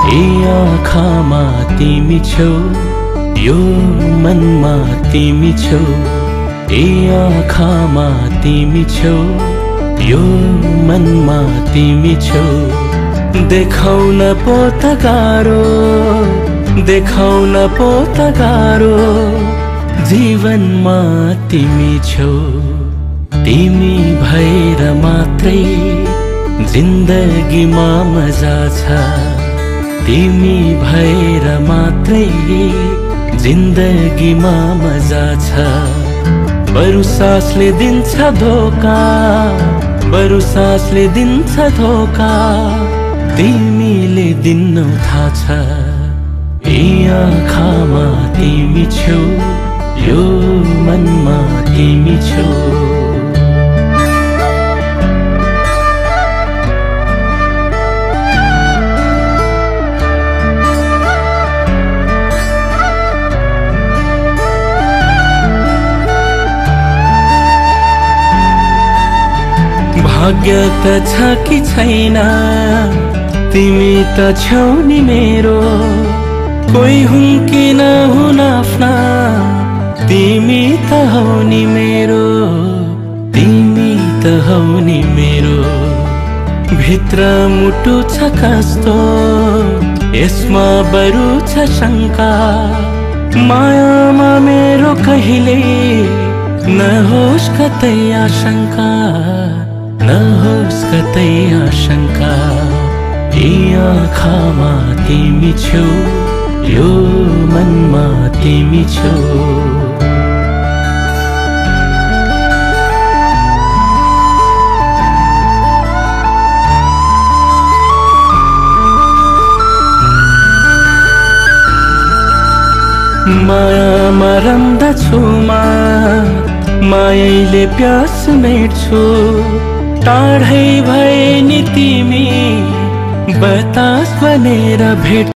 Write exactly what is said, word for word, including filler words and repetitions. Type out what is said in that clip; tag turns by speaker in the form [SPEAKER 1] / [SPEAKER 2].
[SPEAKER 1] ए आँखामा तिमी छौ, यो मनमा तिमी छौ। ए आँखामा तिमी छौ, यो मनमा तिमी छौ। देखाउन पो त गाह्रो, देखाउन पो त गाह्रो, जीवनमा तिमी छौ। तिमी भएर मात्रै जिन्दगीमा मजा छ, तिमी भएर मात्रै जिन्दगीमा मजा छ। बरु सासले दिन्छ धोका, बरु सासले दिन्छ धोका, तिमीले दिन्नौ थाहा छ। ए आँखामा तिमी छौ, यो मनमा तिमी छौ। भाग्य त छ कि छैन, तिमी त छौ नि मेरो। कोही हुन् कि नहुन् आफ्ना, तिमी त हौ नि मेरो, तिमी त हौ नि मेरो। भित्र मुटु छ कस्तो, यसमा बरु छ शङ्का। मायामा मेरो कहिले नहोस् कतै आशंका, नहोस् कतै आशंका। ए आँखामा तिमी छौ, यो मनमा तिमी छौ। मायामा रम्दछु म, मायाले प्यास मेट्छु। टाढै भए नि तिमी, बतास बनेर भेट